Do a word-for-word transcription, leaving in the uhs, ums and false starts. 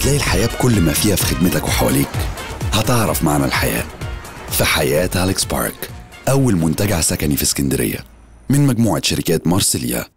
هتلاقي الحياة بكل ما فيها في خدمتك وحواليك. هتعرف معنى الحياة في حياة أليكس بارك، أول منتجع سكني في اسكندرية من مجموعة شركات مارسيليا.